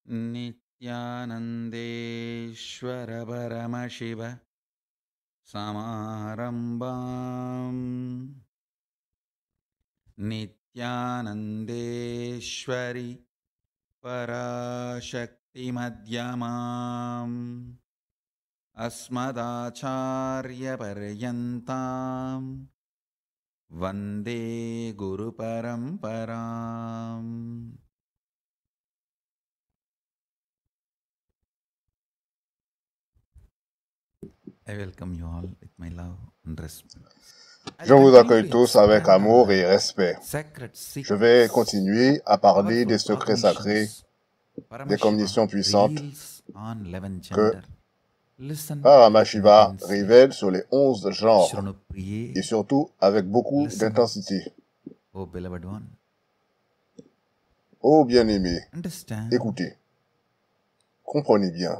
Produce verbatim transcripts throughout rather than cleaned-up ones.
नित्यानन्देश्वर परमशिव समारम्भाम् नित्यानन्देश्वरि पराशक्तिमध्यमाम् अस्मदाचार्यपर्यन्ताम् वन्दे गुरुपरम्पराम्. I welcome you all with my love and respect. Je vous accueille tous avec amour et respect. Je vais continuer à parler des secrets sacrés, des communications puissantes que Paramashiva révèle sur les onze genres et surtout avec beaucoup d'intensité. Ô bien-aimé, écoutez, comprenez bien.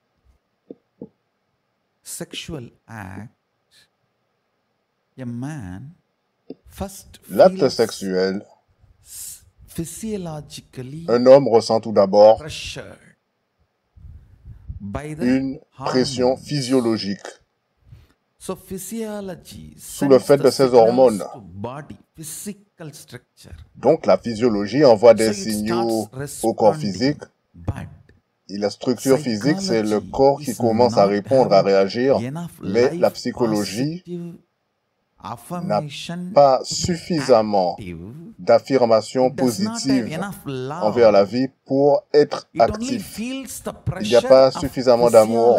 L'acte sexuel, un homme ressent tout d'abord une pression physiologique sous le fait de ses hormones. Donc la physiologie envoie des signaux au corps physique et la structure physique, c'est le corps qui commence à répondre, à réagir, mais la psychologie n'a pas suffisamment d'affirmations positives envers la vie pour être actif. Il n'y a pas suffisamment d'amour.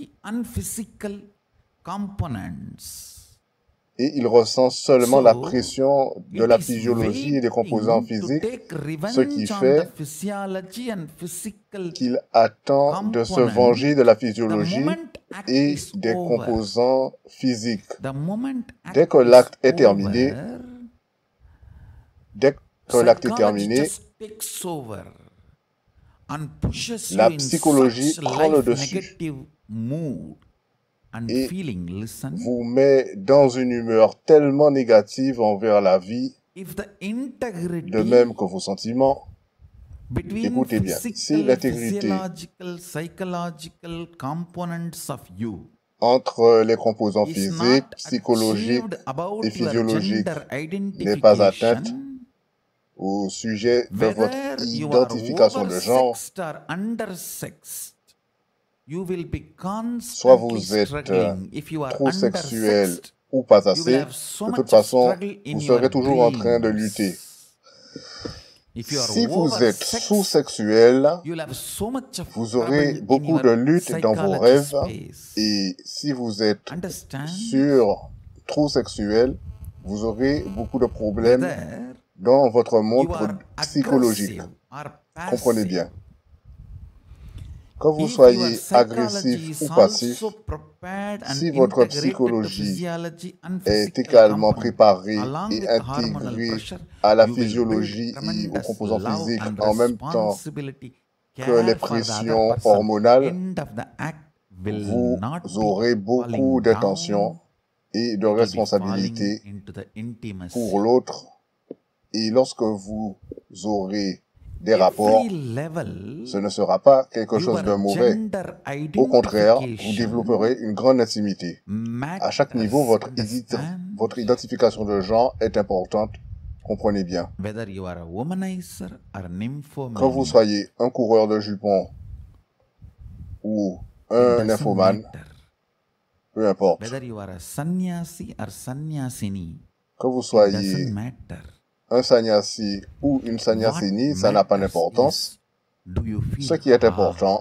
Et il ressent seulement la pression de la physiologie et des composants physiques, ce qui fait qu'il attend de se venger de la physiologie et des composants physiques. Dès que l'acte est terminé, dès que l'acte est terminé, la psychologie prend le dessus et vous met dans une humeur tellement négative envers la vie, de même que vos sentiments. Écoutez bien, si l'intégrité entre les composants physiques, psychologiques et physiologiques n'est pas atteinte au sujet de votre identification de genre, soit vous êtes trop sexuel ou pas assez, de toute façon, vous serez toujours en train de lutter. Si vous êtes sous-sexuel, vous aurez beaucoup de luttes dans vos rêves, et si vous êtes sur trop sexuel, vous aurez beaucoup de problèmes dans votre monde psychologique. Comprenez bien. Que vous soyez agressif ou passif, si votre psychologie est également préparée et intégrée à la physiologie et aux composants physiques en même temps que les pressions hormonales, vous aurez beaucoup d'attention et de responsabilité pour l'autre. Et lorsque vous aurez des rapports, ce ne sera pas quelque chose de mauvais. Au contraire, vous développerez une grande intimité. À chaque niveau, votre, identi votre identification de genre est importante. Comprenez bien. Que vous soyez un coureur de jupons ou un nymphomane, peu importe. Que vous soyez un sannyasi ou une sannyasini, ça n'a pas d'importance. Ce qui est important,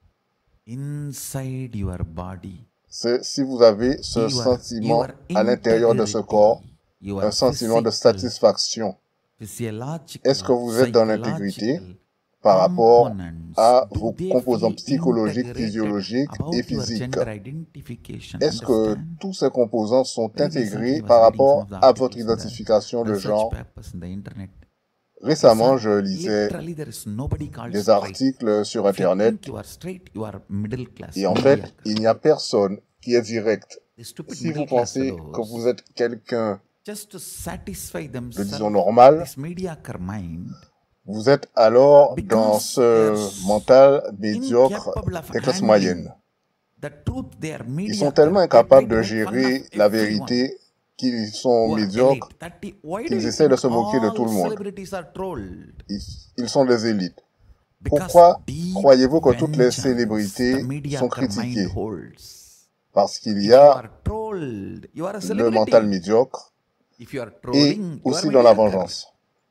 c'est si vous avez ce sentiment à l'intérieur de ce corps, un sentiment de satisfaction. Est-ce que vous êtes dans l'intégrité par rapport à vos composants psychologiques, physiologiques et physiques? Est-ce que tous ces composants sont intégrés par rapport à votre identification de genre? Récemment, je lisais des articles sur Internet et en fait, il n'y a personne qui est direct. Si vous pensez que vous êtes quelqu'un de, disons, normal, Vous êtes alors dans ce mental médiocre des classes moyennes. Ils sont tellement incapables de gérer la vérité qu'ils sont médiocres, qu'ils essaient de se moquer de tout le monde. Ils, ils sont des élites. Pourquoi croyez-vous que toutes les célébrités sont critiquées? Parce qu'il y a le mental médiocre et aussi dans la vengeance.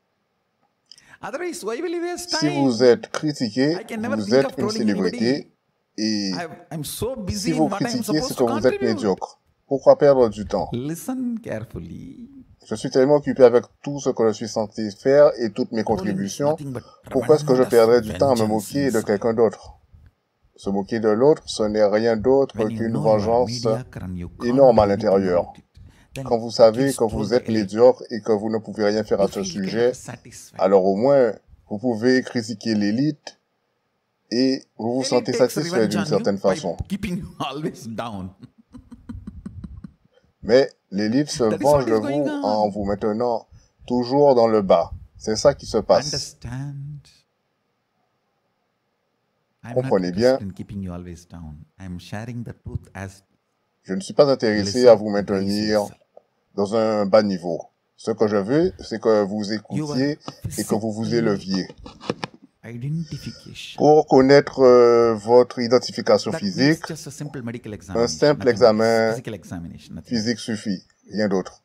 Si vous êtes critiqué, vous êtes une célébrité et si vous critiquez, c'est que vous êtes médiocre. Pourquoi perdre du temps? Je suis tellement occupé avec tout ce que je suis censé faire et toutes mes contributions. Pourquoi est-ce que je perdrais du temps à me moquer de quelqu'un d'autre? Se moquer de l'autre, ce n'est rien d'autre qu'une vengeance énorme à l'intérieur. Quand vous savez que vous êtes médiocre et que vous ne pouvez rien faire à ce sujet, alors au moins, vous pouvez critiquer l'élite et vous vous sentez satisfait d'une certaine façon. Mais l'élite se venge de vous en vous maintenant toujours dans le bas. C'est ça qui se passe. Comprenez bien. Je ne suis pas intéressé à vous maintenir dans un bas niveau. Ce que je veux, c'est que vous écoutiez et que vous vous éleviez. Pour connaître euh, votre identification physique, un simple examen physique suffit, rien d'autre.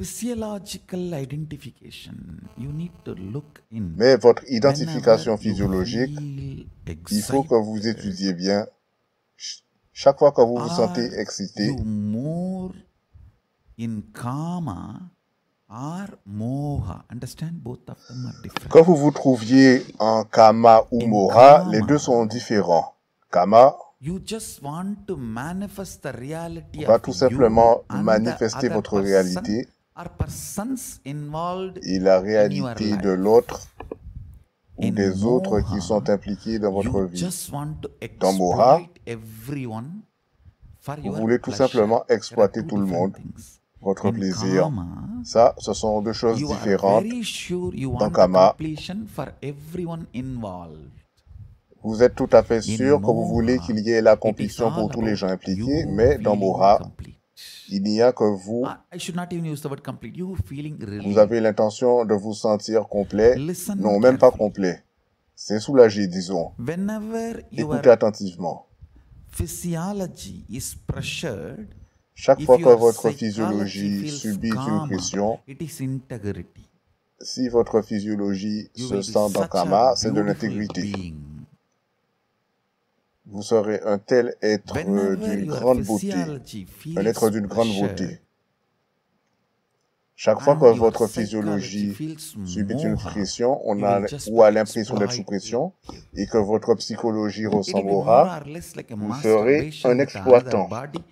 Mais votre identification physiologique, il faut que vous étudiez bien. Chaque fois que vous vous sentez excité, que vous vous trouviez en kama ou moha, les deux sont différents. Kama va tout simplement manifester votre réalité et la réalité de l'autre ou des autres qui sont impliqués dans votre vie. Dans moha, vous voulez tout simplement exploiter tout le monde, votre plaisir. Ça, ce sont deux choses différentes. Dans Kama, vous êtes tout à fait sûr que vous voulez qu'il y ait l'accomplissement pour tous les gens impliqués, mais dans Moha, il n'y a que vous. Vous avez l'intention de vous sentir complet. Non, même pas complet. C'est soulagé, disons. Écoutez attentivement. Chaque fois que votre physiologie subit une pression, si votre physiologie se sent dans Kama, c'est de l'intégrité. Vous serez un tel être d'une grande beauté, un être d'une grande beauté. Chaque fois que votre physiologie subit une pression, on a ou a l'impression d'être sous pression, et que votre psychologie ressemble au rat, vous serez un exploitant.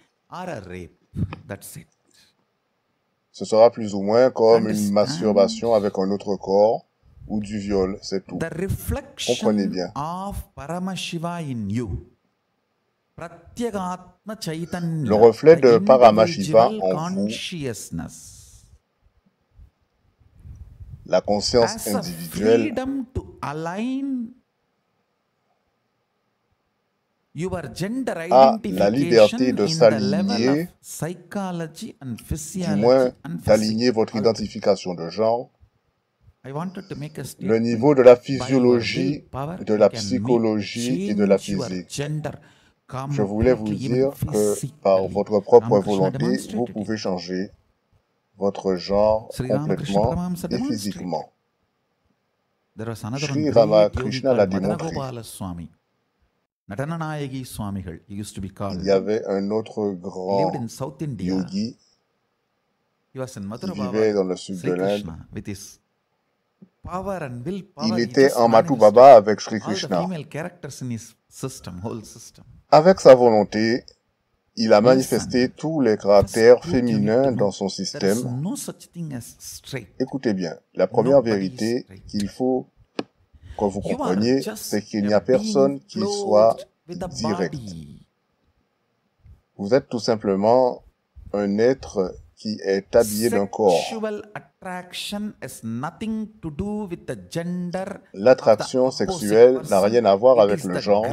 Ce sera plus ou moins comme une masturbation avec un autre corps ou du viol, c'est tout. Comprenez bien. Le reflet de Paramashiva en vous, la conscience individuelle, a la liberté de s'aligner, du moins d'aligner votre identification de genre, le niveau de la physiologie, de la psychologie et de la physique. Je voulais vous dire que par votre propre volonté, vous pouvez changer votre genre complètement et physiquement. Sri Ramakrishna l'a démontré. Il y avait un autre grand yogi qui vivait dans le sud de l'Inde. Il était en Mathu Baba avec Sri Krishna. Avec sa volonté, il a manifesté tous les caractères féminins dans son système. Écoutez bien, la première vérité qu'il faut que vous compreniez, c'est qu'il n'y a personne qui soit direct. Vous êtes tout simplement un être qui est habillé d'un corps. L'attraction sexuelle n'a rien à voir avec le genre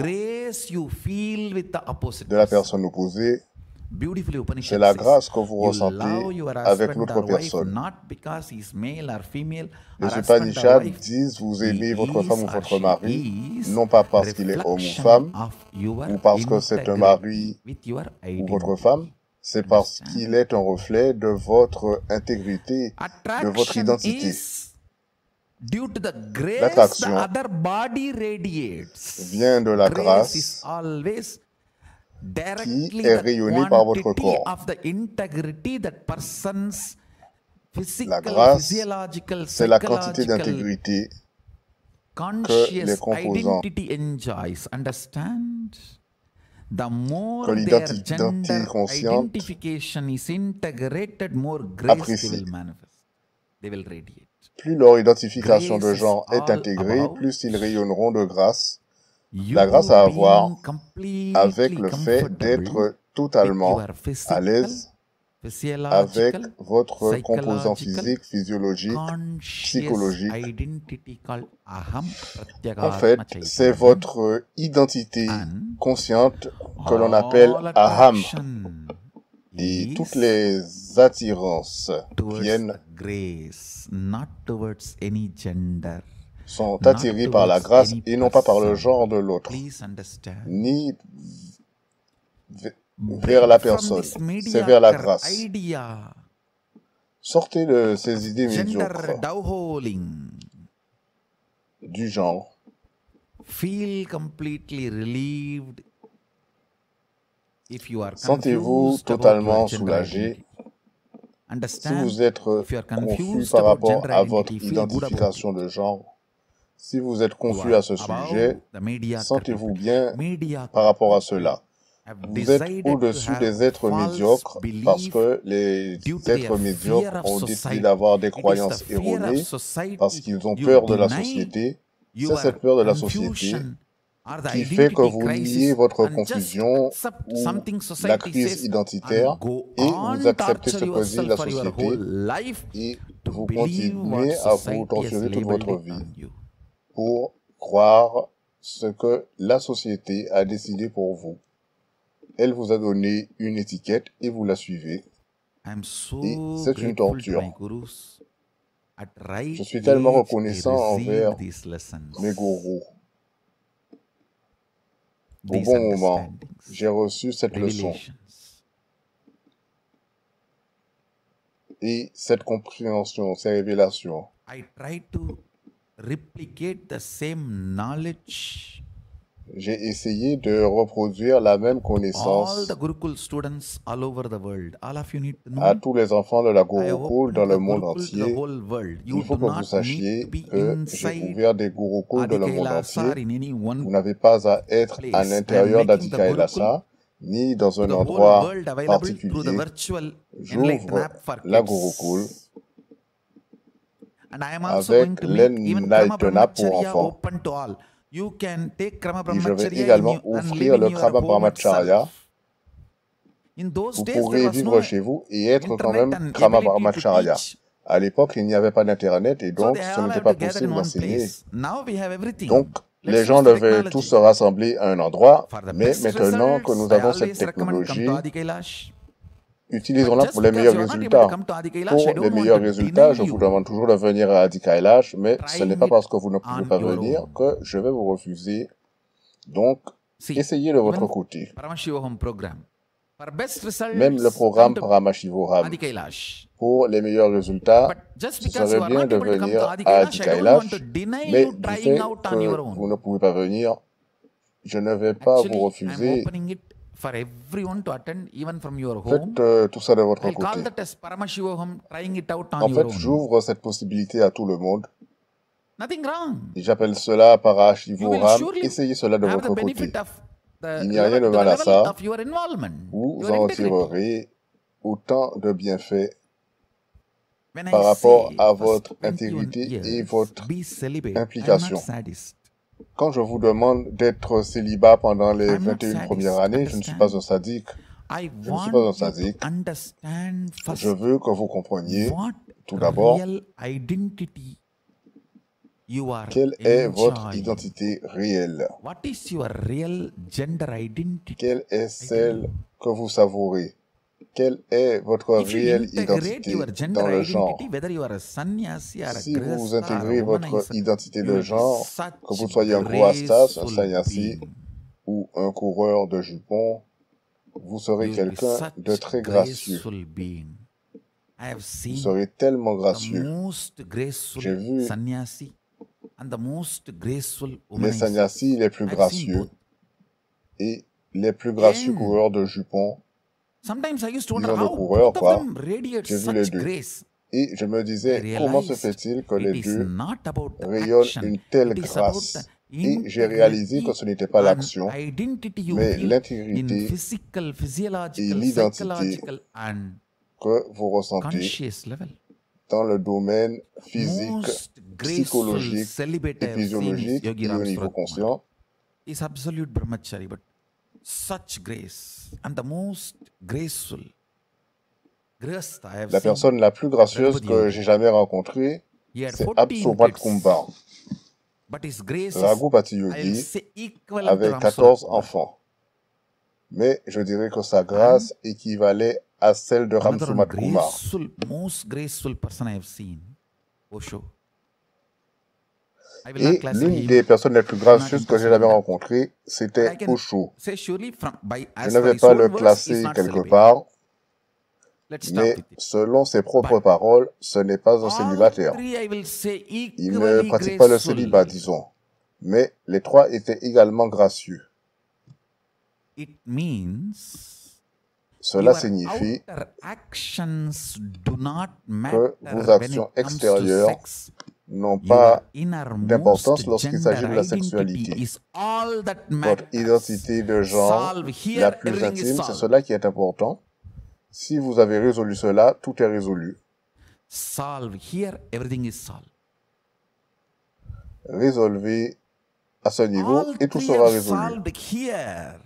de la personne opposée. C'est la grâce que vous ressentez avec l'autre personne. Les Upanishads disent vous aimez votre femme ou votre mari, non pas parce qu'il est homme ou femme, ou parce que c'est un mari ou votre femme, c'est parce qu'il est un reflet de votre intégrité, de votre identité. L'attraction vient de la grâce qui est rayonnée par votre corps. La grâce, c'est la quantité d'intégrité que les composants, que l'identité consciente apprécie. Plus leur identification de genre est intégrée, plus ils rayonneront de grâce. La grâce à avoir avec le fait d'être totalement à l'aise avec votre composant physique, physiologique, psychologique. En fait, c'est votre identité consciente que l'on appelle aham. Et toutes les attirances viennent sont attirées par la grâce et non pas par le genre de l'autre, ni vers la personne, c'est vers la grâce. Sortez de ces idées médiocres du genre. Sentez-vous totalement soulagé si vous êtes confus par rapport à votre identification de genre. Si vous êtes confus à ce sujet, sentez-vous bien par rapport à cela. Vous êtes au-dessus des êtres médiocres parce que les êtres médiocres ont décidé d'avoir des croyances erronées parce qu'ils ont peur de la société. C'est cette peur de la société qui fait que vous niez votre confusion ou la crise identitaire et vous acceptez ce que dit la société et vous continuez à vous torturer toute votre vie pour croire ce que la société a décidé pour vous. Elle vous a donné une étiquette et vous la suivez. Et c'est une torture. Je suis tellement reconnaissant envers mes gourous. Au bon moment, j'ai reçu cette leçon. Et cette compréhension, ces révélations. J'ai essayé de reproduire la même connaissance à tous les enfants de la Gurukul dans le monde entier. Il faut que vous sachiez que j'ai ouvert des Gurukuls dans le monde entier. Vous n'avez pas à être à l'intérieur d'Adi Kailasa, ni dans un endroit particulier. J'ouvre la Gurukul avec l'Enlightenap pour enfants. Et je vais également offrir le Krama Brahmacharya. Vous pourrez vivre chez vous et être quand même Krama Brahmacharya. À l'époque, il n'y avait pas d'Internet et donc ce n'était pas possible d'enseigner. Donc, les gens devaient tous se rassembler à un endroit, mais maintenant que nous avons cette technologie, utilisons-la pour les meilleurs résultats. Pour les meilleurs résultats, je vous demande toujours de venir à Adi Kailash, mais ce n'est pas parce que vous ne pouvez pas venir que je vais vous refuser. Donc, essayez de votre côté. Même le programme Paramashivoham, pour les meilleurs résultats, ce serait bien de venir à Adi Kailash, mais du fait que vous ne pouvez pas venir, je ne vais pas vous refuser. For everyone to attend, even from your home. Faites euh, tout ça de votre I'll côté. call that as Paramashivoham, trying it out on En your fait, own. j'ouvre cette possibilité à tout le monde. Nothing wrong. Et j'appelle cela Parashivoham. Essayez cela de votre côté. Il n'y a rien de mal à ça. Vous en retirerez autant de bienfaits par rapport à votre intégrité et votre implication. Quand je vous demande d'être célibat pendant les vingt et une premières années, je ne suis pas un sadique. Je ne suis pas un sadique. Je veux que vous compreniez Tout d'abord, real identity you are quelle est votre enjoying? identité réelle? What is your real gender identity? Quelle est celle que vous savourez? Quelle est votre If you réelle integrate your identité gender dans le genre? identity, whether you are a sannyasi or a Si vous grihastha or a intégrez votre womanizer, identité you de will be genre, such que vous soyez un grihastha, un graceful sannyasi being. ou un coureur de jupons, vous serez You will be quelqu'un such de très gracieux. graceful being. I have Vous seen serez tellement the gracieux. most graceful J'ai vu sannyasi and the most graceful les womanizer. sannyasis les plus I've seen gracieux both. et les plus gracieux And coureurs de jupons, sometimes I used to wonder disons de how coureurs, both of quoi. them radiate J'ai vu les such deux. grace. Et je me I disais, comment se realized fait-il que it les is deux not about the rayonnent action. une telle It is about the grâce? Et j'ai réalisé que integrity ce n'était pas and l'action, identity you mais feel in l'intégrité physical, et physiological, l'identité psychological and que vous ressentez conscious level. dans le domaine physique, Most graceful psychologique celibate et I have seen is physiologique Yogi et au Ram niveau Surat Kumar. conscient. He's absolute brahmachari, but such grace and the most graceful grihastha I have La seen. personne la plus gracieuse Raghupathi que Yogi. j'ai jamais rencontrée, He had c'est fourteen Absobat kids, Kumbar, but his grace is, Raghupathi I'll Yogi, say, equivalent to avec Ram Surat quatorze Kumar. enfants. Mais je dirais que sa And grâce équivalait à celle de another one Ramsumat Kumar. graceful, most graceful person I have seen, Osho. I will not Et classify l'une him, des personnes les plus I'm not gracieuses que j'ai interested jamais in that. rencontrées, But I c'était can Osho. say surely from by Je as ne for vais his pas own le words, he's classer not quelque celibate. part, Let's stop mais with it. selon ses propres But paroles, ce n'est pas un all célibataire. three, I will say, Il ne equally pratique pas le célibat, graceful. disons. Mais les trois étaient également gracieux. It means Cela your signifie outer actions do not que matter vos when it actions comes to extérieures sex. n'ont Your pas innermost d'importance lorsqu'il gender s'agit de la identity sexualité. is all that Votre matters. identité de genre Solve la here, plus everything is intime, c'est solved. cela qui est important. Si vous avez résolu cela, tout est résolu. Solve here, everything is solved. Résolvez à ce niveau All et tout three sera are résolu. solved here.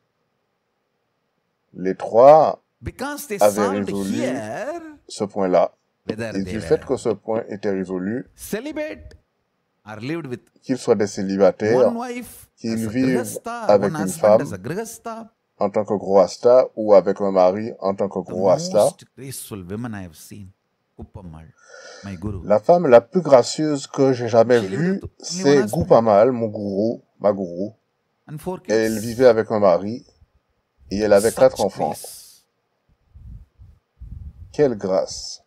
Les trois Because they avaient solved résolu here, ce point-là. whether Et they du fait que were ce point était résolu, celibate or lived with qu'ils soient des célibataires, one wife as qu'ils a vivent grihastha, or avec one une husband as femme a grihastha, en tant que groasta ou avec un mari en tant que the groasta, most graceful women I have seen, Kuppammal, my guru. la femme la plus gracieuse que j'ai jamais She lived vue, with only one c'est husband Goupamal, mon gourou, ma gourou. and four Elle kids. vivait avec un mari et elle avait quatre Such enfants. grace. Quelle grâce!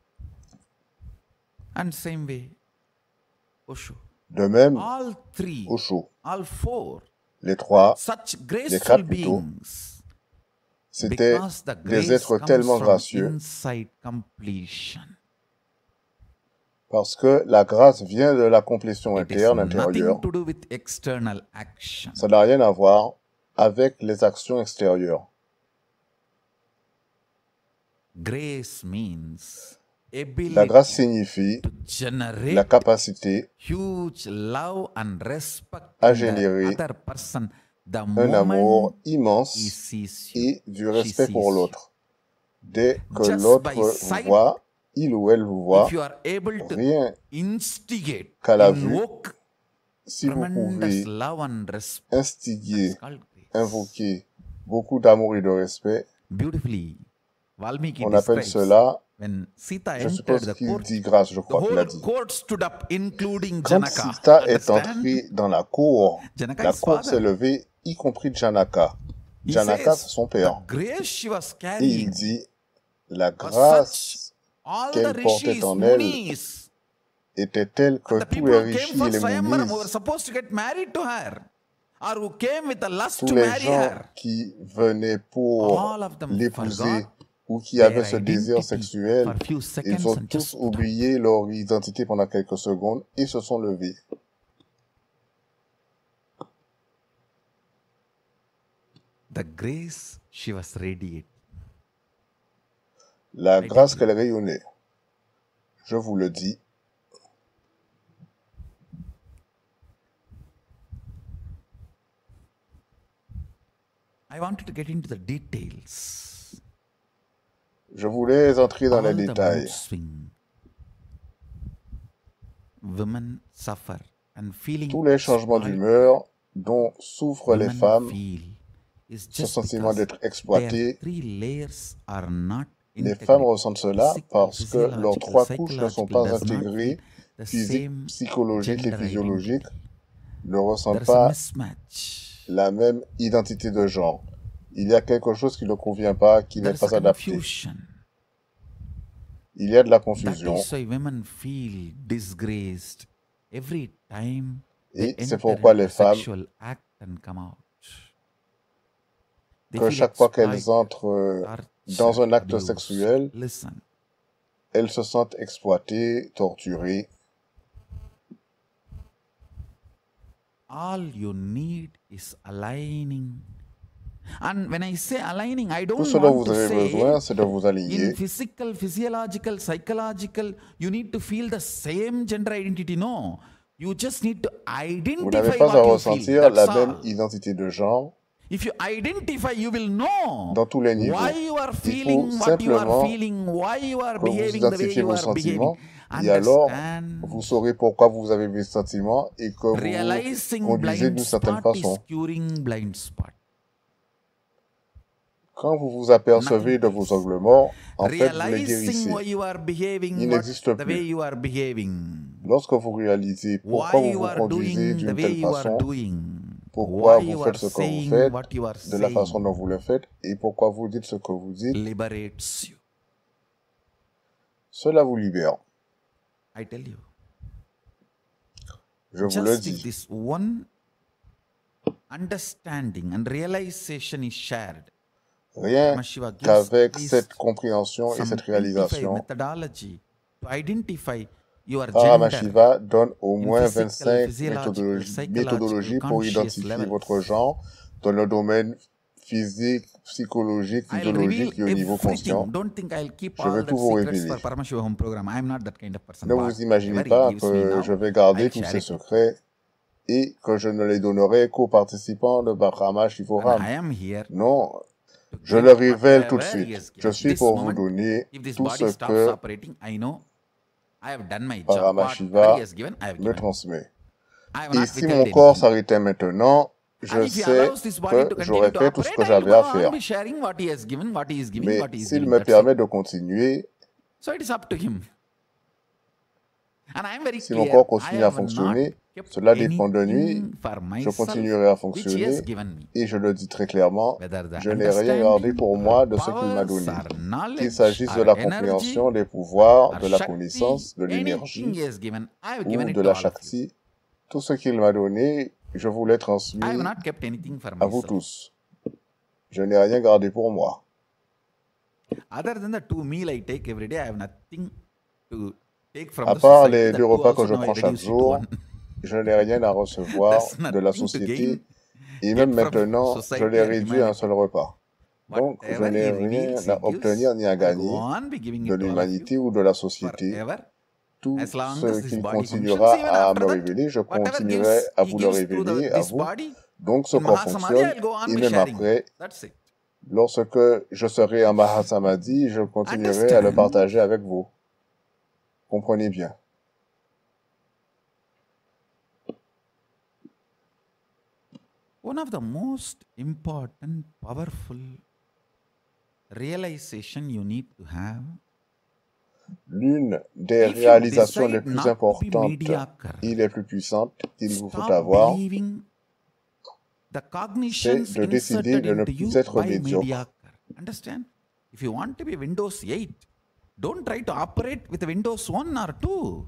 And same way, Osho. De même, All three, Osho, all four, les trois, such les graceful quatre plutôt, beings, c'étaient because the des grace êtres comes tellement from gracieux inside completion. parce que la grâce vient de la complétion It is interne, nothing intérieure. to do with external action. Ça n'a rien à voir avec les actions extérieures. Grace means La ability grâce signifie to la generate capacité huge love and respect à in the générer other person the un moment amour he immense sees you, et du she respect sees pour you. l'autre. Dès que Just l'autre by vous sight, voit, il ou elle vous voit, if you are able to rien instigate, qu'à la vue, invoke si vous tremendous pouvez love and respect, that's instiguer, called grace. invoquer beaucoup d'amour et de respect, Beautifully, Valmiki on appelle describes cela, when Sita je entered suppose the qu'il court, dit grâce, je the crois qu'il a whole dit. court stood up, including Quand Janaka. Sita est Understand? entré dans la cour, Janaka la is cour s'est father. levée, y compris Janaka. He Janaka, says c'est son the père. grace she was Et il carrying dit, la was such, grâce all the qu'elle portait rishis, en elle munis, était telle que and the tous people les who came rishis for et les Swayamvaram who were munis, supposed to get married to her, or who came with a lust tous to les marry gens her, qui venaient pour all of them l'épouser forgot ou qui their avaient ce désir identity sexuel, for a few ils seconds ont and just tous stood up. oublié leur identité pendant quelques secondes et se sont levés. The grace she was radiating. La I grâce declare. qu'elle rayonnait, je vous le dis, I wanted to get into the details. je voulais entrer dans les All the mood détails. swing, women suffer and feeling Tous les changements spoiled d'humeur dont souffrent les women femmes, feel is ce just sentiment because d'être their exploitées, three layers are not les femmes integrated. ressentent cela Physical, parce que leurs physiological, trois couches ne sont psychological pas does not feel intégrées, the physique, same psychologique et gender physiologique, identity. ne ressentent There is a pas mismatch. la même identité de genre. Il y a quelque chose qui ne convient pas, qui There n'est is a pas adapté. confusion. Il y a de la That confusion. is why women feel disgraced every time they Et c'est enter pourquoi into les a femmes, sexual act and come out. They que feel chaque fois qu'elles exploited, entrent euh, dans tortured, un acte abused. sexuel, Listen, elles se sentent exploitées, torturées. all you need is aligning. And when I say aligning, I Tout don't ce dont want vous to avez say besoin, c'est de vous in aligner. physical, physiological, psychological, you need to feel the same gender identity. No. You just need to Vous n'avez identify pas à what you feel. ressentir That's la même all. identité de genre. If you identify, you will know Dans tous les niveaux. why you are Il feeling faut what you are simplement feeling, why you are que vous behaving the way identifiez you vos are behaving. sentiments et alors Understand? vous saurez pourquoi vous avez des sentiments et que vous Realizing conduisez blind d'une certaine spot is façon. curing blind spot. Quand vous vous apercevez de vos angles morts, en fait, vous les Realizing why guérissez. you are behaving Il what, n'existe the way plus. you are behaving. Lorsque vous réalisez pourquoi Why vous you vous are conduisez doing the d'une way telle you are façon, doing. pourquoi Why vous you faites are ce que vous saying faites, what you are de la façon saying dont vous le faites, et pourquoi vous dites ce que vous dites, liberates you. cela vous libère. I tell you. Je vous le Just if dis. this one understanding and realization is shared, Rien Paramashiva gives qu'avec at least cette compréhension et some cette twenty-five réalisation, methodology to identify your gender Paramashiva donne au in moins physical, vingt-cinq physiological, méthodologies, psychological, méthodologies pour conscious identifier levels. votre genre dans le domaine physique, psychologique, I'll reveal physiologique et au niveau everything. conscient. Don't think I'll keep Je vais all tout that vous secrets révéler. for Paramashiva home program. I'm not that kind of person. Ne vous imaginez Whatever he pas gives me que now, je vais garder I'll tous share ces it. secrets et que je ne les donnerai qu'aux participants de Brahma And Shivoham. I am here Non, to je give le révèle tout de whatever he suite. has Je given. suis This pour vous moment, donner if this tout body ce stops que operating, I know I have done my job. Brahma Whatever Shiva he has given, I have me given. transmet. I have Et not si withheld mon corps anything. s'arrêtait maintenant, And je if he sais allows this body que to continue j'aurais to fait tout ce operate, que I'll j'avais go à on faire. be sharing what he has given, what he is giving, Mais what he is s'il giving. me That's permet it. de continuer, So it is up to him. And I am very si mon clear. corps I continue à have not fonctionner, kept cela dépend de lui. anything for Je myself continuerai à which he has fonctionner given me. et je le dis très clairement, Whether the je n'ai rien gardé understanding pour or moi de ce qu'il m'a powers donné. or Qu'il knowledge s'agisse de or la energy compréhension, des pouvoirs, or de la Shakti, connaissance, de anything l'énergie he has given, I have ou given it de to la all of you. Shakti, tout ce qu'il m'a donné, je vous l'ai I have transmis not kept anything for à vous myself. tous. Je n'ai rien gardé pour moi. Other than the two meal I take every day, I have nothing to take from À the part society. les That deux two repas que also je now I prends chaque reduced it to jour, one. je n'ai rien à recevoir There's de la nothing to gain société et yet même from maintenant, je society l'ai or réduit à un humanity. seul repas. Donc, je Whatever n'ai he rien reveals, he à gives, obtenir ni à I'll go gagner on be giving de it to all of you l'humanité ou de la société. forever. Tout As long ce as this qu'il body functions, continuera even à after me that, révéler, je whatever continuerai gives, à he vous le gives through the, révéler à this vous. body, Donc, ce in corps Mahasamadhi, fonctionne I'll go on et be même sharing. après, That's it. lorsque je serai en Mahasamadhi, je continuerai à le Understand? partager avec vous. Comprenez bien. One of the most important, powerful realization you need to have, L'une des if you réalisations les decide plus not to be importantes mediocre, et les plus puissantes qu'il vous faut stop avoir, believing the c'est cognitions de décider inserted de ne into you plus être by médiocre. mediocre. Understand? If you want to be Windows eight, don't try to operate with Windows one or two.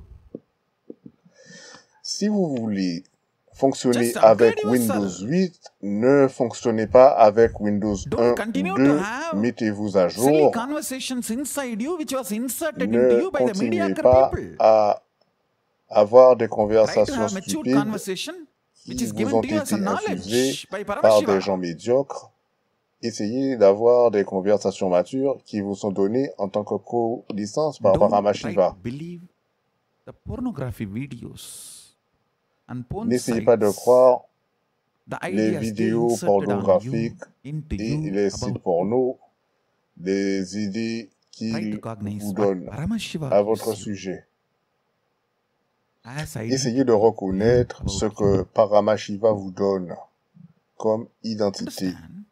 Si vous voulez fonctionner Just avec upgrade Windows yourself. huit, ne fonctionnez pas avec Windows un Don't ou continue to deux, have mettez-vous à silly jour. conversations inside you which was inserted into Ne you by the continuez mediocre pas people. à avoir des Try to conversations have matured stupides conversation which qui is vous given ont to you as a été infusées knowledge by par des Paramashiva. gens médiocres. Essayez d'avoir des conversations matures qui vous sont données en tant que co-licence par Don't Brahma try to Shiva. believe the pornography videos and porn N'essayez pas de sites, croire the les ideas they vidéos inserted on you, pornographiques into et you les sites about porno, les idées try to qu'ils cognize vous what donnent Paramashiva à gives votre you. sujet. Essayez de reconnaître ce que Paramashiva vous donne comme identité.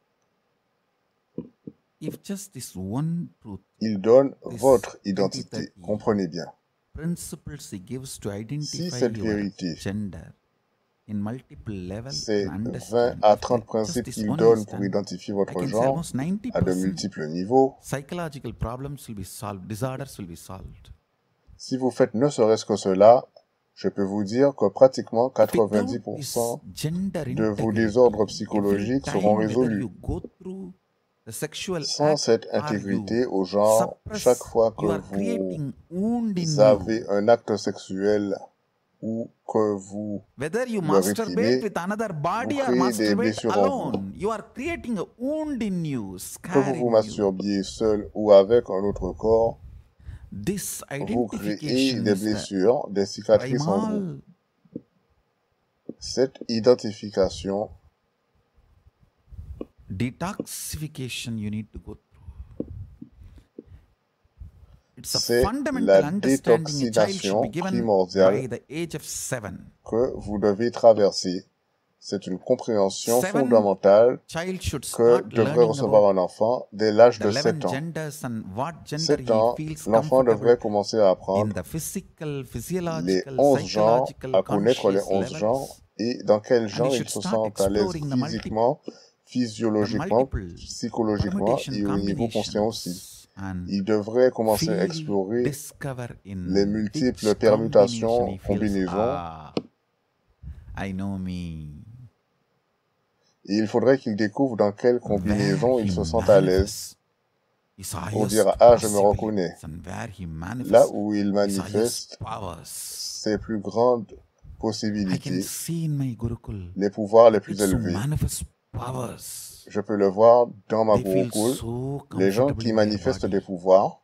Il donne votre identité. Comprenez bien. Si cette vérité, ces vingt à trente principes qu'il donne pour identifier votre genre à de multiples niveaux, si vous faites ne serait-ce que cela, je peux vous dire que pratiquement quatre-vingt-dix pour cent de vos désordres psychologiques seront résolus. Sans cette intégrité au genre, chaque fois que vous avez un acte sexuel ou que vous le réprimez, vous créez des blessures en vous. Que vous vous masturbiez seul ou avec un autre corps, vous créez des blessures, des cicatrices en vous. Cette identification, detoxification you need to go through. It's a c'est fundamental la understanding a child should détoxication be given by primordiale the age of seven. que vous devez traverser. C'est une compréhension Seven, fondamentale child should que start devrait learning recevoir about un enfant dès l'âge de the eleven sept ans. genders and what gender sept he ans, feels l'enfant comfortable devrait commencer à in apprendre the physical, les physiological, onze genres, psychological, à connaître les conscious onze levels. genres et dans quel And genre he ils should se start sentent à l'aise exploring the multi- physiquement, the physiologiquement, multiple psychologiquement permutation et au niveau conscient aussi. combinations and Il devrait commencer à feel, explorer discover in les multiples which permutations, combination he feels, combinaisons, ah, I know me. et il faudrait qu'il découvre dans quelle combinaison Where il he se sent à l'aise manifests his pour highest dire « Ah, je me possibilities reconnais ». and where he Là manifests où il his highest manifeste powers. ses plus grandes I can possibilités, see in my Gurukul les pouvoirs les plus kids who élevés. manifest powers. Je peux le voir dans ma They feel Gurukul, so les gens comfortable qui in their manifestent body. des pouvoirs,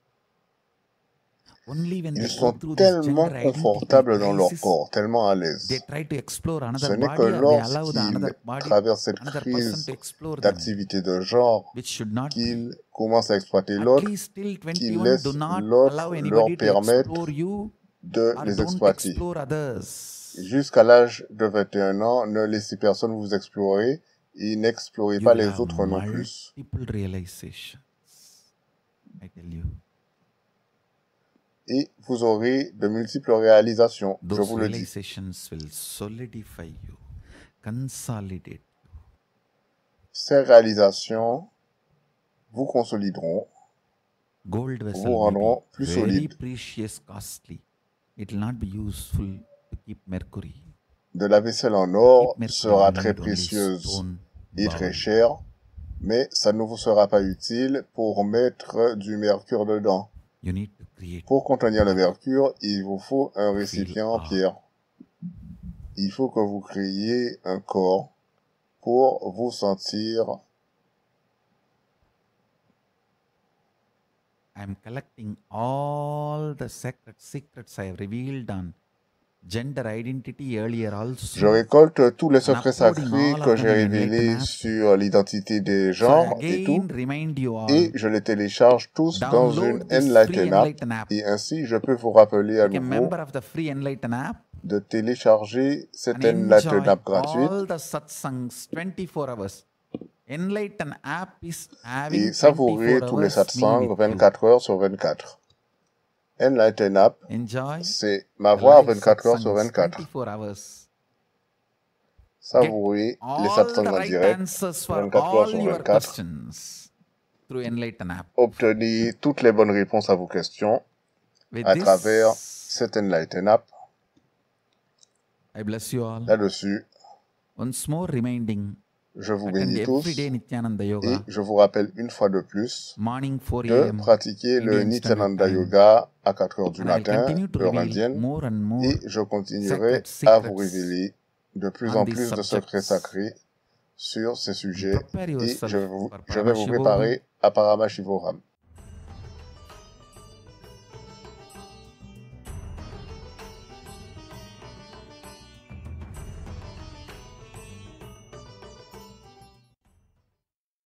Only when they ils go sont through this tellement gender identity confortables dans leur crisis, corps, tellement à they l'aise. try to explore Ce another n'est que body or they allow the lorsqu'ils another body, traversent cette another person crise to explore them, d'activité de genre which should not be. qu'ils commencent à exploiter At l'autre, least till qu'ils twenty-one, do laissent not l'autre allow leur anybody to permettre explore you de or les don't exploiter. explore others. Jusqu'à l'âge de vingt et un ans, ne laissez personne vous explorer et n'explorez You pas will les have autres non plus. multiple realizations. I tell you. Et vous aurez de multiples réalisations, je Those vous le dis. realizations will solidify you, consolidate you. Ces réalisations vous consolideront, Gold vous vessel may rendront be plus very solide. precious, costly. It will not be useful to keep mercury. De la vaisselle en or Keep mercury, sera you très need only précieuse stone et bowl. très chère, mais ça ne vous sera pas utile pour mettre du mercure dedans. You need to create. Pour contenir le mercure, il vous faut un récipient en ah. pierre. Il faut que vous créiez un corps pour vous sentir. I'm collecting all the secret secrets I have revealed on gender identity earlier also. Je récolte tous les secrets And uploading sacrés all que of j'ai them in révélés Enlightenment. sur l'identité des So I genres et again tout, remind you all, et je les télécharge tous dans une download this free Enlighten app, Enlighten app. et ainsi je peux vous rappeler à Become a nouveau member of the free Enlighten app de télécharger cette and Enlighten enjoy app gratuite, all the satsangs twenty-four hours. Enlighten app is et having savourer twenty-four tous les hours me satsangs with you. vingt-quatre heures sur vingt-quatre. Enlighten app, Enjoy c'est the m'avoir live vingt-quatre heures sur satsangs vingt-quatre. twenty-four hours. Savourer les All the satsangs en right direct answers for vingt-quatre heures all sur your vingt-quatre. questions through Enlighten app. Obtenez toutes les bonnes réponses à vos questions With à travers this, cette Enlighten app. I bless you all. Là-dessus, Once more reminding, je vous attend bénis tous everyday Nityananda et Yoga, je vous rappelle une fois de plus morning four de a m pratiquer le Indian Standard Nityananda Time. Yoga à quatre heures du And I'll matin, continue to heure reveal indienne, more and more et je continuerai sacred à vous secrets révéler de plus on en these plus de secrets subjects. sacrés sur ces And sujets prepare et yourself je, vous- for je vais vous Paramashivoham. préparer à Paramashivoham.